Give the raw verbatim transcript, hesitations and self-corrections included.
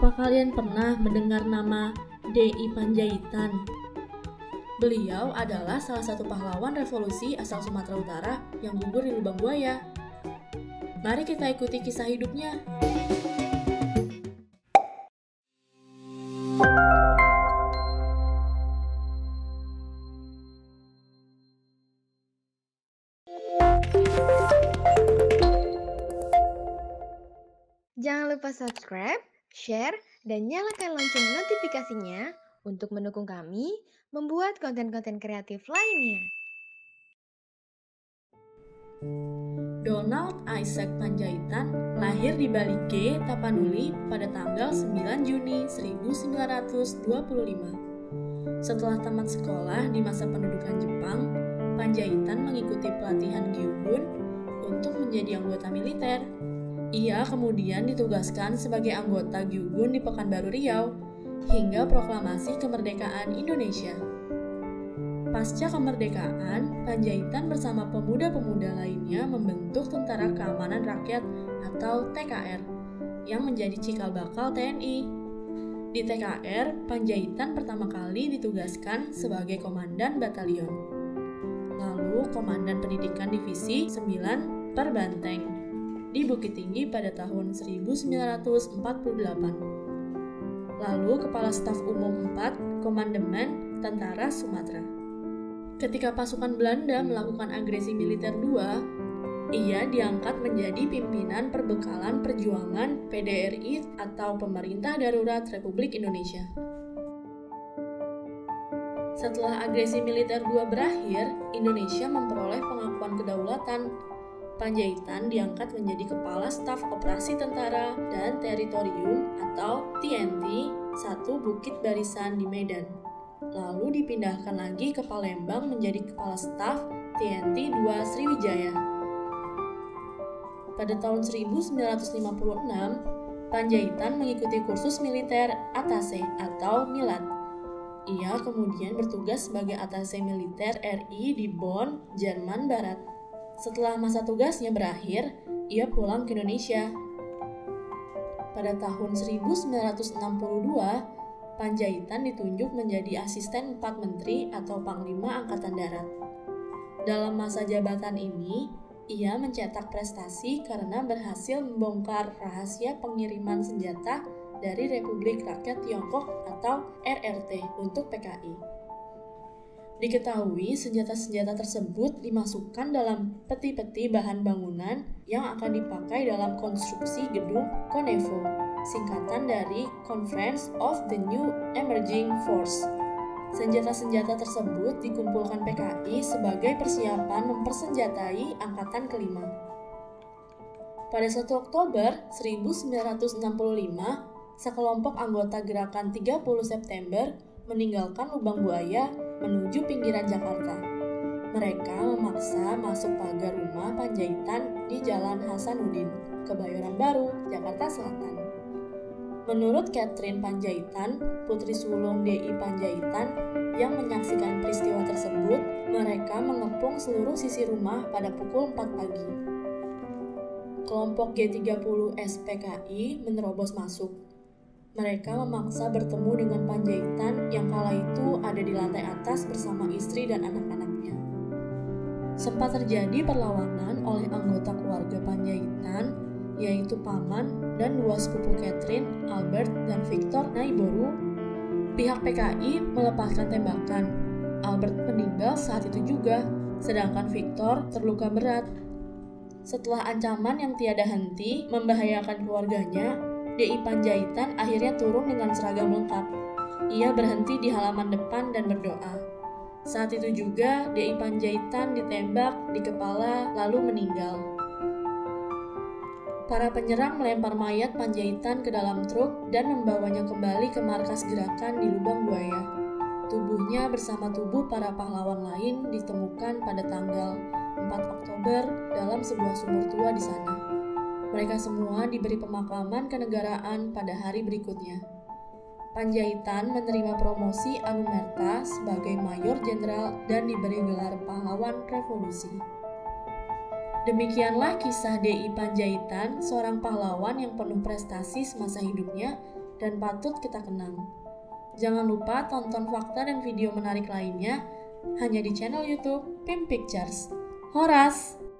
Apa kalian pernah mendengar nama D I Pandjaitan? Beliau adalah salah satu pahlawan revolusi asal Sumatera Utara yang gugur di lubang buaya. Mari kita ikuti kisah hidupnya. Jangan lupa subscribe, share, dan nyalakan lonceng notifikasinya untuk mendukung kami membuat konten-konten kreatif lainnya. Donald Isaac Pandjaitan lahir di Balige, Tapanuli pada tanggal sembilan Juni seribu sembilan ratus dua puluh lima. Setelah tamat sekolah di masa pendudukan Jepang, Pandjaitan mengikuti pelatihan Gyugun untuk menjadi anggota militer. Ia kemudian ditugaskan sebagai anggota Gyugun di Pekanbaru Riau hingga proklamasi kemerdekaan Indonesia. Pasca kemerdekaan, Pandjaitan bersama pemuda-pemuda lainnya membentuk Tentara Keamanan Rakyat atau T K R yang menjadi cikal bakal T N I. Di T K R, Pandjaitan pertama kali ditugaskan sebagai komandan batalion, lalu komandan pendidikan divisi sembilan per Banteng di Bukit Tinggi pada tahun seribu sembilan ratus empat puluh delapan. Lalu Kepala Staf Umum empat Komandemen Tentara Sumatera. Ketika pasukan Belanda melakukan agresi militer dua, ia diangkat menjadi pimpinan perbekalan perjuangan P D R I atau Pemerintah Darurat Republik Indonesia. Setelah agresi militer dua berakhir, Indonesia memperoleh pengakuan kedaulatan. Pandjaitan diangkat menjadi Kepala Staf Operasi Tentara dan Teritorium atau T N T satu Bukit Barisan di Medan. Lalu dipindahkan lagi ke Palembang menjadi Kepala Staf T N T dua Sriwijaya. Pada tahun seribu sembilan ratus lima puluh enam, Pandjaitan mengikuti kursus militer Atase atau Milat. Ia kemudian bertugas sebagai Atase Militer R I di Bonn, Jerman Barat. Setelah masa tugasnya berakhir, ia pulang ke Indonesia. Pada tahun seribu sembilan ratus enam puluh dua, Pandjaitan ditunjuk menjadi asisten empat menteri atau panglima angkatan darat. Dalam masa jabatan ini, ia mencetak prestasi karena berhasil membongkar rahasia pengiriman senjata dari Republik Rakyat Tiongkok atau R R T untuk P K I. Diketahui senjata-senjata tersebut dimasukkan dalam peti-peti bahan bangunan yang akan dipakai dalam konstruksi gedung Konevo, singkatan dari Conference of the New Emerging Force. Senjata-senjata tersebut dikumpulkan P K I sebagai persiapan mempersenjatai Angkatan Kelima. Pada satu Oktober seribu sembilan ratus enam puluh lima, sekelompok anggota gerakan tiga puluh September meninggalkan Lubang Buaya menuju pinggiran Jakarta. Mereka memaksa masuk pagar rumah Pandjaitan di Jalan Hasanuddin, Kebayoran Baru, Jakarta Selatan. Menurut Catherine Pandjaitan, putri sulung D I Pandjaitan yang menyaksikan peristiwa tersebut, mereka mengepung seluruh sisi rumah pada pukul empat pagi. Kelompok G tiga puluh S P K I menerobos masuk. Mereka memaksa bertemu dengan Pandjaitan yang kala itu ada di lantai atas bersama istri dan anak-anaknya. Sempat terjadi perlawanan oleh anggota keluarga Pandjaitan, yaitu paman dan dua sepupu Catherine, Albert dan Victor Naiboru. Pihak P K I melepaskan tembakan. Albert meninggal saat itu juga, sedangkan Victor terluka berat. Setelah ancaman yang tiada henti membahayakan keluarganya, D I Pandjaitan akhirnya turun dengan seragam lengkap. Ia berhenti di halaman depan dan berdoa. Saat itu juga D I Pandjaitan ditembak di kepala lalu meninggal. Para penyerang melempar mayat Pandjaitan ke dalam truk dan membawanya kembali ke markas gerakan di Lubang Buaya. Tubuhnya bersama tubuh para pahlawan lain ditemukan pada tanggal empat Oktober dalam sebuah sumur tua di sana. Mereka semua diberi pemakaman kenegaraan pada hari berikutnya. Pandjaitan menerima promosi Anumerta sebagai Mayor Jenderal dan diberi gelar Pahlawan Revolusi. Demikianlah kisah D I Pandjaitan, seorang pahlawan yang penuh prestasi semasa hidupnya dan patut kita kenang. Jangan lupa tonton fakta dan video menarik lainnya hanya di channel YouTube Pim Pictures. Horas!